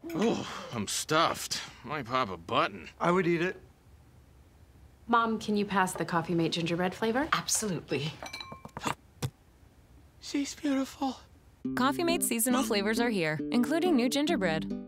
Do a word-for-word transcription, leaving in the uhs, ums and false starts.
Oh, I'm stuffed. Might pop a button. I would eat it. Mom, can you pass the Coffee Mate gingerbread flavor? Absolutely. She's beautiful. Coffee Mate seasonal flavors are here, including new gingerbread.